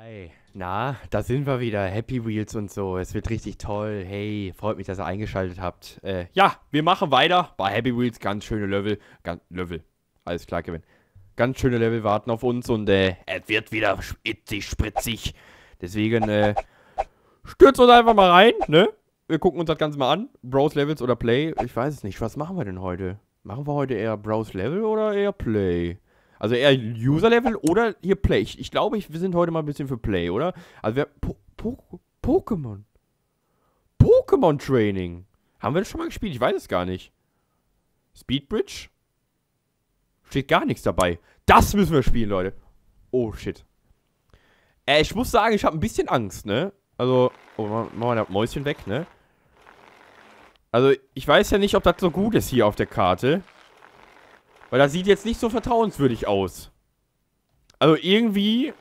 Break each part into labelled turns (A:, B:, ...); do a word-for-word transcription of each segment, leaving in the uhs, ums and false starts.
A: Hi, na, da sind wir wieder. Happy Wheels und so. Es wird richtig toll. Hey, freut mich, dass ihr eingeschaltet habt. Äh, ja, wir machen weiter bei Happy Wheels. Ganz schöne Level. Ganz, Level. Alles klar, Kevin. Ganz schöne Level warten auf uns und, äh, es wird wieder itzig, spritzig. Deswegen, äh, stürzt uns einfach mal rein, ne? Wir gucken uns das Ganze mal an. Browse Levels oder Play. Ich weiß es nicht. Was machen wir denn heute? Machen wir heute eher Browse Level oder eher Play? Also eher User-Level oder hier Play. Ich, ich glaube, ich, wir sind heute mal ein bisschen für Play, oder? Also wir... Po po Pokémon. Pokémon-Training. Haben wir das schon mal gespielt? Ich weiß es gar nicht. Speedbridge? Steht gar nichts dabei. Das müssen wir spielen, Leute. Oh, shit. Äh, ich muss sagen, ich habe ein bisschen Angst, ne? Also... Oh, machen wir das Mäuschen weg, ne? Also, ich weiß ja nicht, ob das so gut ist hier auf der Karte. Weil das sieht jetzt nicht so vertrauenswürdig aus. Also irgendwie...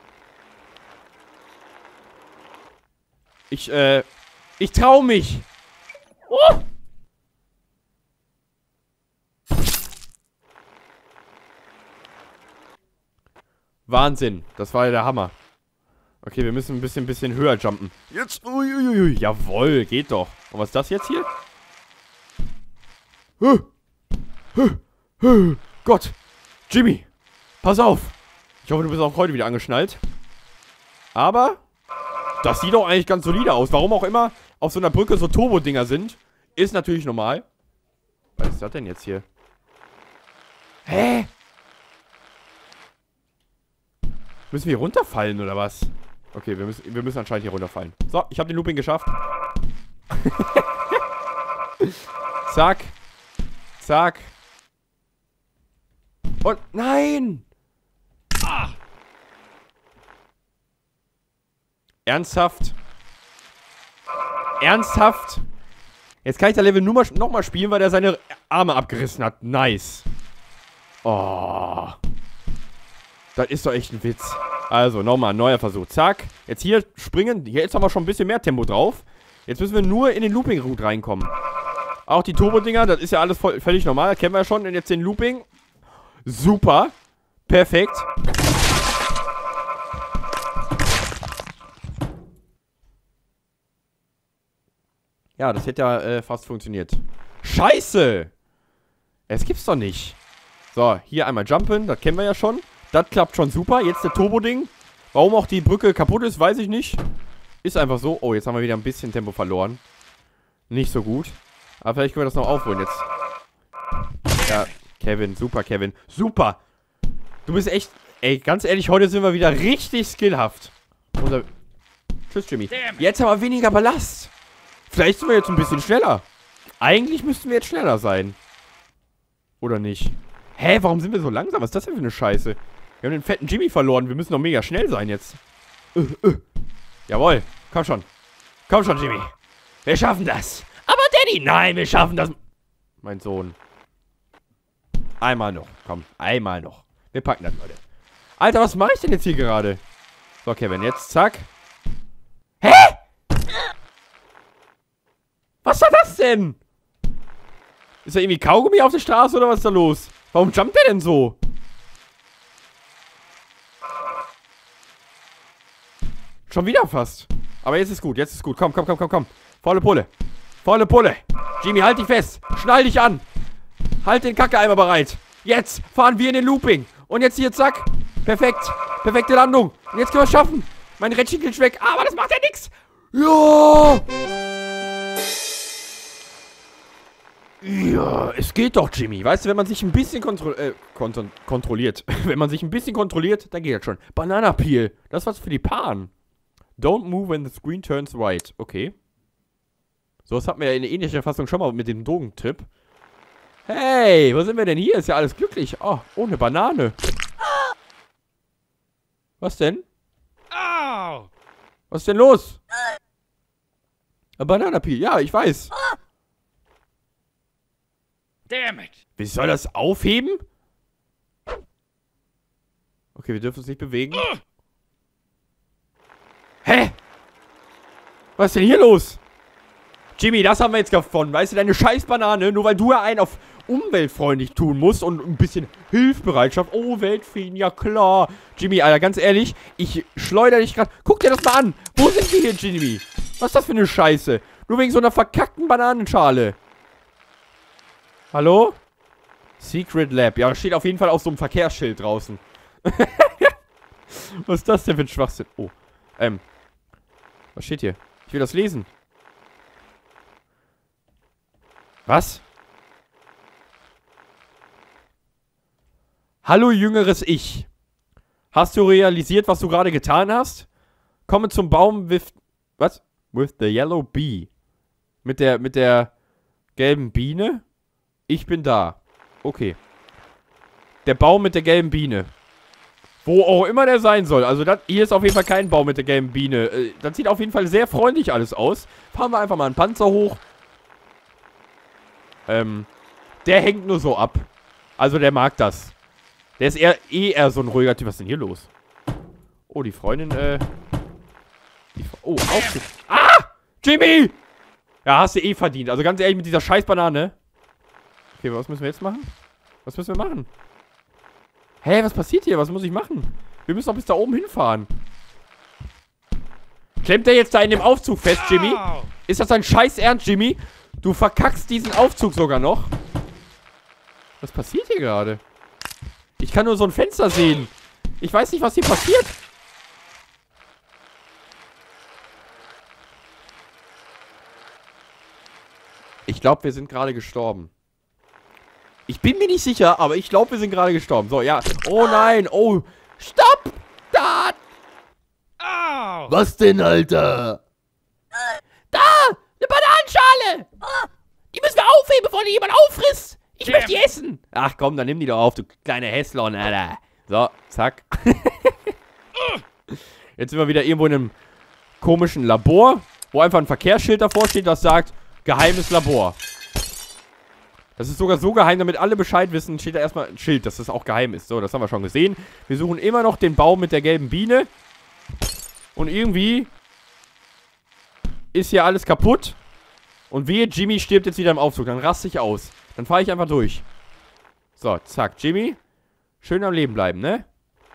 A: Ich, äh... Ich trau mich! Oh! Wahnsinn. Das war ja der Hammer. Okay, wir müssen ein bisschen, bisschen höher jumpen. Jetzt, uiuiui. Jawohl, geht doch. Und was ist das jetzt hier? Huh. Huh. Huh. Gott. Jimmy. Pass auf. Ich hoffe, du bist auch heute wieder angeschnallt. Aber das sieht doch eigentlich ganz solide aus. Warum auch immer auf so einer Brücke so Turbo-Dinger sind, ist natürlich normal. Was ist das denn jetzt hier? Hä? Müssen wir hier runterfallen, oder was? Okay, wir müssen, wir müssen anscheinend hier runterfallen. So, ich habe den Looping geschafft. Zack. Zack. Und nein! Ah. Ernsthaft? Ernsthaft? Jetzt kann ich das Level nur mal, noch mal spielen, weil er seine Arme abgerissen hat. Nice. Oh. Das ist doch echt ein Witz. Also, nochmal, neuer Versuch. Zack. Jetzt hier springen. Hier ist aber schon ein bisschen mehr Tempo drauf. Jetzt müssen wir nur in den Looping-Route reinkommen. Auch die Turbo-Dinger, das ist ja alles voll, völlig normal. Kennen wir ja schon. Und jetzt den Looping. Super. Perfekt. Ja, das hätte ja äh, fast funktioniert. Scheiße! Es gibt's doch nicht. So, hier einmal jumpen. Das kennen wir ja schon. Das klappt schon super. Jetzt der Turbo-Ding. Warum auch die Brücke kaputt ist, weiß ich nicht. Ist einfach so. Oh, jetzt haben wir wieder ein bisschen Tempo verloren. Nicht so gut. Aber vielleicht können wir das noch aufholen jetzt. Ja, Kevin. Super, Kevin. Super. Du bist echt... Ey, ganz ehrlich, heute sind wir wieder richtig skillhaft. Unser... Tschüss, Jimmy. Jetzt haben wir weniger Ballast. Vielleicht sind wir jetzt ein bisschen schneller. Eigentlich müssten wir jetzt schneller sein. Oder nicht? Hä, warum sind wir so langsam? Was ist das denn für eine Scheiße? Wir haben den fetten Jimmy verloren. Wir müssen doch mega schnell sein jetzt. Uh, uh. Jawohl. Komm schon. Komm schon, Jimmy. Wir schaffen das. Aber Daddy, nein, wir schaffen das. Mein Sohn. Einmal noch. Komm, einmal noch. Wir packen das, Leute. Alter, was mache ich denn jetzt hier gerade? So, Kevin, jetzt zack. Hä? Was war das denn? Ist da irgendwie Kaugummi auf der Straße oder was ist da los? Warum jumpt der denn so? Schon wieder fast. Aber jetzt ist gut, jetzt ist gut. Komm, komm, komm, komm, komm. Volle Pulle. Volle Pulle. Jimmy, halt dich fest. Schnall dich an. Halt den Kackeeimer bereit. Jetzt fahren wir in den Looping. Und jetzt hier, zack. Perfekt. Perfekte Landung. Und jetzt können wir es schaffen. Mein Rädchen geht weg. Aber das macht ja nichts. Ja. Ja, es geht doch, Jimmy. Weißt du, wenn man sich ein bisschen kontro äh, kont kontrolliert. Wenn man sich ein bisschen kontrolliert, dann geht das schon. Banana Peel. Das ist was für die Paaren. Don't move when the screen turns right. Okay. So, das hatten wir ja in ähnlicher Fassung schon mal mit dem Drogentrip. Hey, wo sind wir denn hier? Ist ja alles glücklich. Oh, oh, eine Banane. Was denn? Was ist denn los? Ein Banana Peel. Ja, ich weiß. Damn it. Wie soll das aufheben? Okay, wir dürfen uns nicht bewegen. Hä? Was ist denn hier los? Jimmy, das haben wir jetzt davon. Weißt du, deine scheiß Banane, nur weil du ja einen auf umweltfreundlich tun musst und ein bisschen Hilfsbereitschaft. Oh, Weltfrieden, ja klar. Jimmy, Alter, ganz ehrlich, ich schleudere dich gerade. Guck dir das mal an. Wo sind wir hier, Jimmy? Was ist das für eine Scheiße? Nur wegen so einer verkackten Bananenschale. Hallo? Secret Lab. Ja, steht auf jeden Fall auf so einem Verkehrsschild draußen. Was ist das denn für ein Schwachsinn? Oh. Ähm. Was steht hier? Ich will das lesen. Was? Hallo, jüngeres Ich. Hast du realisiert, was du gerade getan hast? Komme zum Baum with... Was? With the yellow bee. Mit der, mit der gelben Biene? Ich bin da. Okay. Der Baum mit der gelben Biene. Wo auch immer der sein soll. Also das, hier ist auf jeden Fall kein Baum mit der gelben Biene. Äh, das sieht auf jeden Fall sehr freundlich alles aus. Fahren wir einfach mal einen Panzer hoch. Ähm, der hängt nur so ab. Also der mag das. Der ist eher, eh eher so ein ruhiger Typ. Was ist denn hier los? Oh, die Freundin, äh... Die, oh, Aufzug. Ah! Jimmy! Ja, hast du eh verdient. Also ganz ehrlich, mit dieser scheiß Banane. Okay, was müssen wir jetzt machen? Was müssen wir machen? Hä, was passiert hier? Was muss ich machen? Wir müssen doch bis da oben hinfahren. Klemmt der jetzt da in dem Aufzug fest, Jimmy? Ist das dein scheiß Ernst, Jimmy? Du verkackst diesen Aufzug sogar noch. Was passiert hier gerade? Ich kann nur so ein Fenster sehen. Ich weiß nicht, was hier passiert. Ich glaube, wir sind gerade gestorben. Ich bin mir nicht sicher, aber ich glaube, wir sind gerade gestorben. So, ja. Oh nein. Oh. Stopp! Da!
B: Oh.
C: Was denn, Alter?
A: Da! Eine Bananenschale! Die müssen wir aufheben, bevor die jemand auffrisst. Ich
B: Damn.
A: möchte die essen. Ach komm, dann nimm die doch auf, du kleine Hässlon, Alter. So, zack. Jetzt sind wir wieder irgendwo in einem komischen Labor, wo einfach ein Verkehrsschild davor steht, das sagt, geheimes Labor. Das ist sogar so geheim, damit alle Bescheid wissen, steht da erstmal ein Schild, dass das auch geheim ist. So, das haben wir schon gesehen. Wir suchen immer noch den Baum mit der gelben Biene. Und irgendwie ist hier alles kaputt. Und wehe, Jimmy stirbt jetzt wieder im Aufzug. Dann raste ich aus. Dann fahre ich einfach durch. So, zack. Jimmy, schön am Leben bleiben, ne?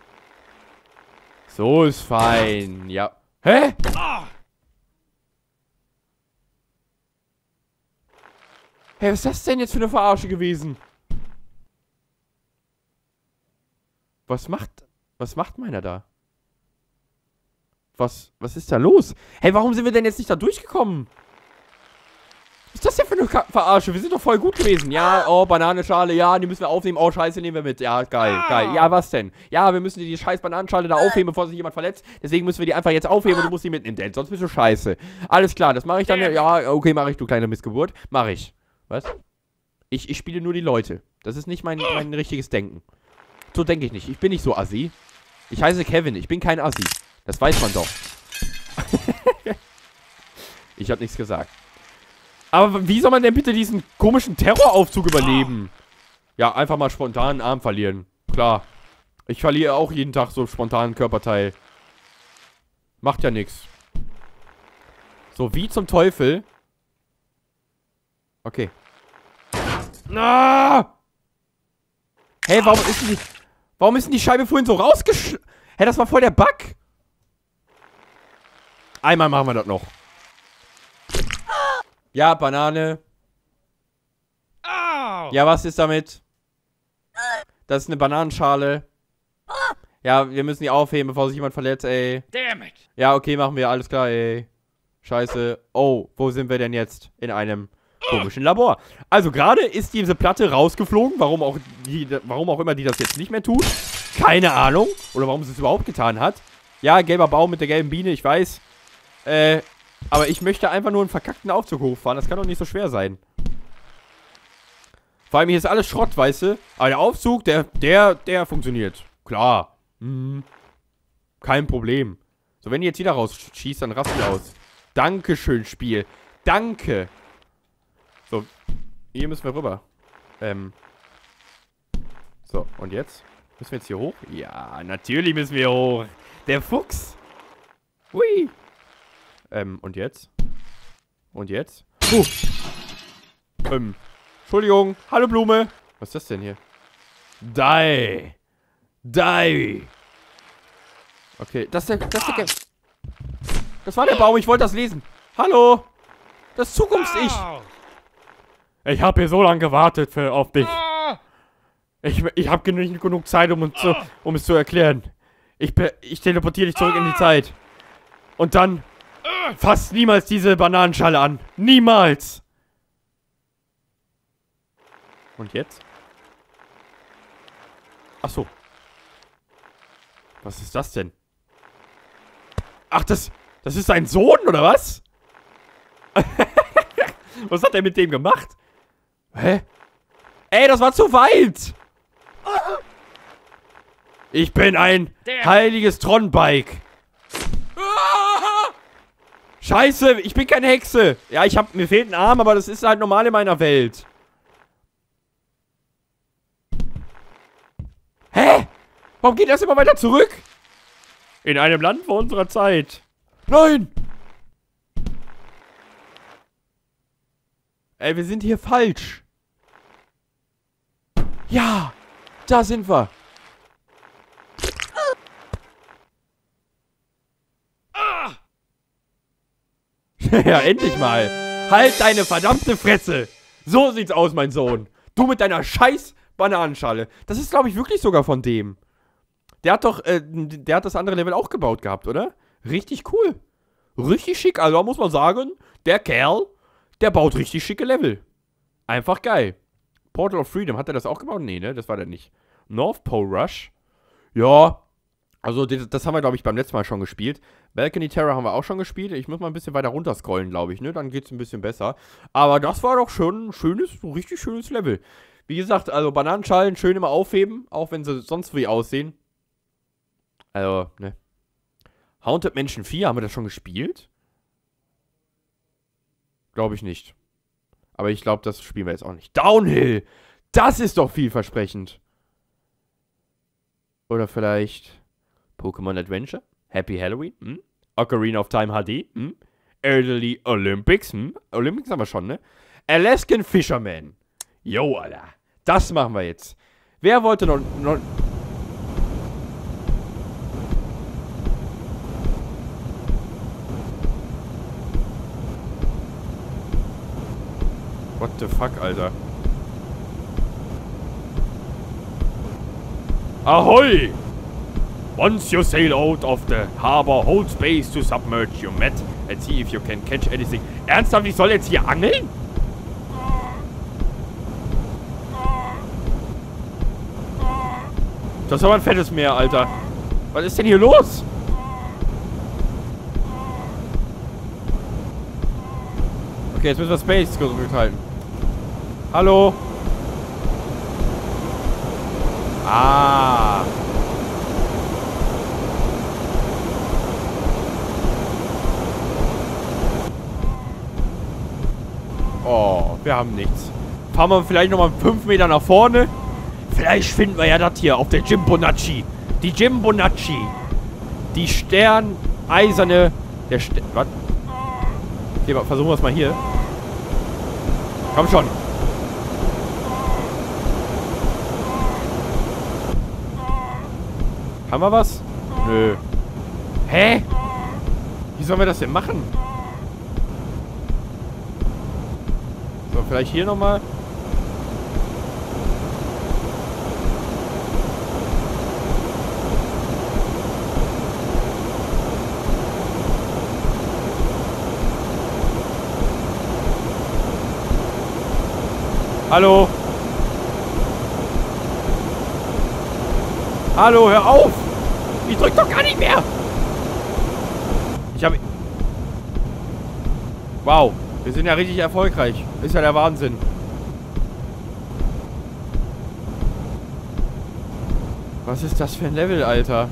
A: So ist fein. Ja. Hä? Hä, was ist das denn jetzt für eine Verarsche gewesen? Was macht... Was macht meiner da? Was... Was ist da los? Hey, warum sind wir denn jetzt nicht da durchgekommen? Was ist das denn für eine Ka Verarsche? Wir sind doch voll gut gewesen. Ja, oh, Bananenschale, ja, die müssen wir aufnehmen. Oh, scheiße, nehmen wir mit. Ja, geil, geil. Ja, was denn? Ja, wir müssen die scheiß Bananenschale da aufheben, bevor sich jemand verletzt. Deswegen müssen wir die einfach jetzt aufheben und du musst die mitnehmen, denn sonst bist du scheiße. Alles klar, das mache ich dann. Ja, okay, mache ich, du kleine Missgeburt. Mache ich. Was? Ich, ich spiele nur die Leute. Das ist nicht mein, mein richtiges Denken. So denke ich nicht. Ich bin nicht so assi. Ich heiße Kevin. Ich bin kein Assi. Das weiß man doch. Ich habe nichts gesagt. Aber wie soll man denn bitte diesen komischen Terroraufzug überleben? Ja, einfach mal spontan einen Arm verlieren. Klar. Ich verliere auch jeden Tag so spontan einen Körperteil. Macht ja nichts. So, wie zum Teufel... Okay. Ah! Hey, warum ist denn die... Warum ist denn die Scheibe vorhin so rausgesch... Hä, hey, das war voll der Bug. Einmal machen wir das noch. Ja, Banane. Ja, was ist damit? Das ist eine Bananenschale. Ja, wir müssen die aufheben, bevor sich jemand verletzt, ey.
B: Damn it.
A: Ja, okay, machen wir. Alles klar, ey. Scheiße. Oh, wo sind wir denn jetzt? In einem... komischen Labor. Also gerade ist diese Platte rausgeflogen. Warum auch, die, warum auch immer die das jetzt nicht mehr tut. Keine Ahnung. Oder warum sie es überhaupt getan hat. Ja, gelber Baum mit der gelben Biene, ich weiß. Äh, aber ich möchte einfach nur einen verkackten Aufzug hochfahren. Das kann doch nicht so schwer sein. Vor allem hier ist alles Schrott, weißt du. Aber der Aufzug, der, der, der funktioniert. Klar. Mhm. Kein Problem. So, wenn die jetzt wieder rausschießt, dann rast die aus. Dankeschön, Spiel. Danke. So, hier müssen wir rüber. Ähm. So, und jetzt? Müssen wir jetzt hier hoch? Ja, natürlich müssen wir hoch. Der Fuchs. Hui. Ähm, und jetzt? Und jetzt? Uh. Ähm. Entschuldigung. Hallo Blume. Was ist das denn hier? Die. Die. Okay, das ist der... Das, ist der, das war der Baum. Ich wollte das lesen. Hallo. Das ist Zukunfts-Ich. Ich habe hier so lange gewartet für, auf dich. Ich, ich habe nicht genug Zeit, um, zu, um es zu erklären. Ich, ich teleportiere dich zurück in die Zeit. Und dann fass niemals diese Bananenschale an. Niemals. Und jetzt? Ach so. Was ist das denn? Ach, das, das ist sein Sohn, oder was? Was hat er mit dem gemacht? Hä? Ey, das war zu weit! Ich bin ein heiliges Tron-Bike. Scheiße, ich bin keine Hexe. Ja, ich hab, mir fehlt ein Arm, aber das ist halt normal in meiner Welt. Hä? Warum geht das immer weiter zurück? In einem Land vor unserer Zeit. Nein! Ey, wir sind hier falsch. Ja, da sind wir. Ja, endlich mal. Halt deine verdammte Fresse. So sieht's aus, mein Sohn. Du mit deiner scheiß Bananenschale. Das ist, glaube ich, wirklich sogar von dem. Der hat doch, äh, der hat das andere Level auch gebaut gehabt, oder? Richtig cool. Richtig schick, also muss man sagen, der Kerl, der baut richtig schicke Level. Einfach geil. Portal of Freedom, hat er das auch gebaut? Nee, ne? Das war der nicht. North Pole Rush. Ja. Also, das, das haben wir, glaube ich, beim letzten Mal schon gespielt. Balcony Terror haben wir auch schon gespielt. Ich muss mal ein bisschen weiter runter scrollen, glaube ich, ne? Dann geht's ein bisschen besser. Aber das war doch schon ein schönes, ein richtig schönes Level. Wie gesagt, also Bananenschalen schön immer aufheben, auch wenn sie sonst wie aussehen. Also, ne. Haunted Mansion vier, haben wir das schon gespielt? Glaube ich nicht. Aber ich glaube, das spielen wir jetzt auch nicht. Downhill! Das ist doch vielversprechend. Oder vielleicht Pokémon Adventure? Happy Halloween? Hm? Ocarina of Time H D? Hm? Elderly Olympics? Hm? Olympics haben wir schon, ne? Alaskan Fisherman. Yo, Alter. Das machen wir jetzt. Wer wollte noch... noch What the fuck, Alter? Ahoi! Once you sail out of the harbor, hold space to submerge your net and see if you can catch anything. Ernsthaft, ich soll jetzt hier angeln? Das ist aber ein fettes Meer, Alter. Was ist denn hier los? Okay, jetzt müssen wir Space gedrückt halten. Hallo? Ah. Oh, wir haben nichts. Fahren wir vielleicht nochmal fünf Meter nach vorne. Vielleicht finden wir ja das hier auf der Jimbonacci. Die Jimbonacci. Die Sterneiserne... Der Stern... Was? Okay, versuchen wir es mal hier. Komm schon. Haben wir was? Nö. Hä? Wie sollen wir das denn machen? So, vielleicht hier nochmal. Hallo? Hallo, hör auf! Ich drück doch gar nicht mehr! Ich habe... Wow, wir sind ja richtig erfolgreich. Ist ja der Wahnsinn. Was ist das für ein Level, Alter?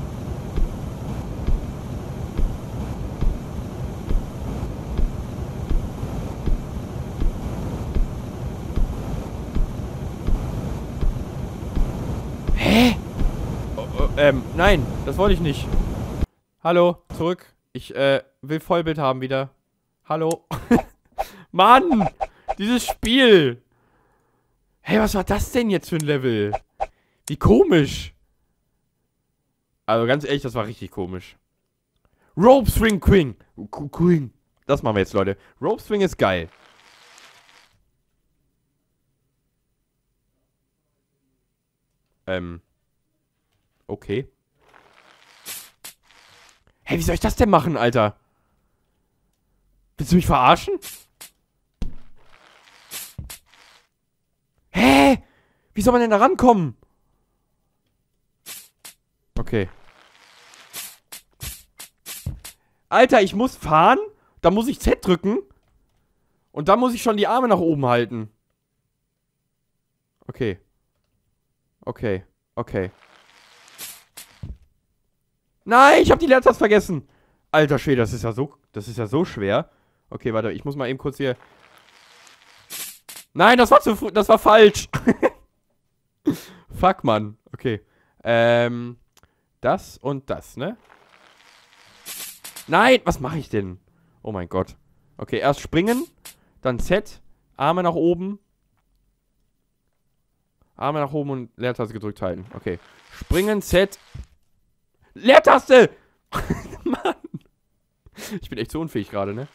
A: Ähm, nein, das wollte ich nicht. Hallo, zurück. Ich, äh, will Vollbild haben wieder. Hallo. Mann! Dieses Spiel! Hey, was war das denn jetzt für ein Level? Wie komisch. Also ganz ehrlich, das war richtig komisch. Rope Swing Queen. Queen. Das machen wir jetzt, Leute. Rope Swing ist geil. Ähm. Okay. Hey, wie soll ich das denn machen, Alter? Willst du mich verarschen? Hä? Wie soll man denn da rankommen? Okay. Alter, ich muss fahren. Da muss ich Z drücken. Und dann muss ich schon die Arme nach oben halten. Okay. Okay. Okay. Nein, ich habe die Leertaste vergessen. Alter Schwede, das ist ja so, das ist ja so schwer. Okay, warte, ich muss mal eben kurz hier... Nein, das war zu früh, das war falsch. Fuck, Mann. Okay. Ähm, das und das, ne? Nein, was mache ich denn? Oh mein Gott. Okay, erst springen, dann Z, Arme nach oben. Arme nach oben und Leertaste gedrückt halten. Okay. Springen, Z. Leertaste! Mann. Ich bin echt so unfähig gerade, ne?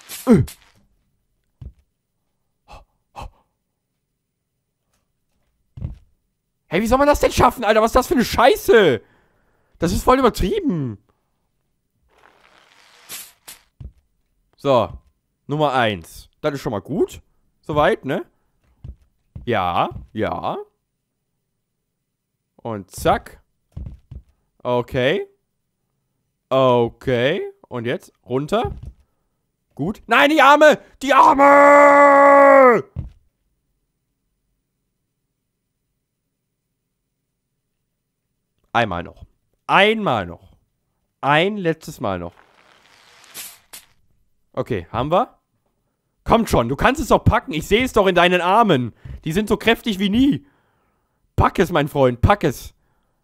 A: Hey, wie soll man das denn schaffen, Alter? Was ist das für eine Scheiße? Das ist voll übertrieben. So. Nummer eins. Das ist schon mal gut. Soweit, ne? Ja. Ja. Und zack. Okay. Okay. Und jetzt runter. Gut. Nein, die Arme! Die Arme! Einmal noch. Einmal noch. Ein letztes Mal noch. Okay, haben wir? Kommt schon, du kannst es doch packen. Ich sehe es doch in deinen Armen. Die sind so kräftig wie nie. Pack es, mein Freund, pack es.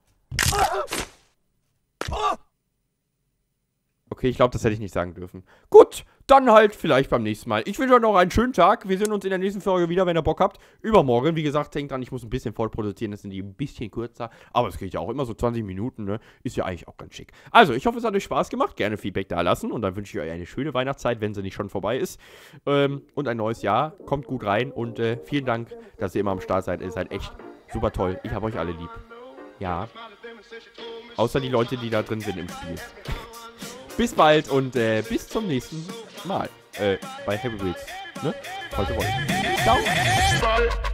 A: Okay, ich glaube, das hätte ich nicht sagen dürfen. Gut, dann halt vielleicht beim nächsten Mal. Ich wünsche euch noch einen schönen Tag. Wir sehen uns in der nächsten Folge wieder, wenn ihr Bock habt. Übermorgen, wie gesagt, denkt dran, ich muss ein bisschen voll produzieren. Das sind die ein bisschen kürzer. Aber das kriege ich auch immer so zwanzig Minuten, ne? Ist ja eigentlich auch ganz schick. Also, ich hoffe, es hat euch Spaß gemacht. Gerne Feedback da lassen. Und dann wünsche ich euch eine schöne Weihnachtszeit, wenn sie nicht schon vorbei ist. Ähm, und ein neues Jahr. Kommt gut rein. Und äh, vielen Dank, dass ihr immer am Start seid. Ihr seid echt super toll. Ich habe euch alle lieb. Ja. Außer die Leute, die da drin sind im Spiel. Bis bald und äh, bis zum nächsten Mal. Äh, bei Heavy Wheels. Ne? Falls ihr wollt. Ciao.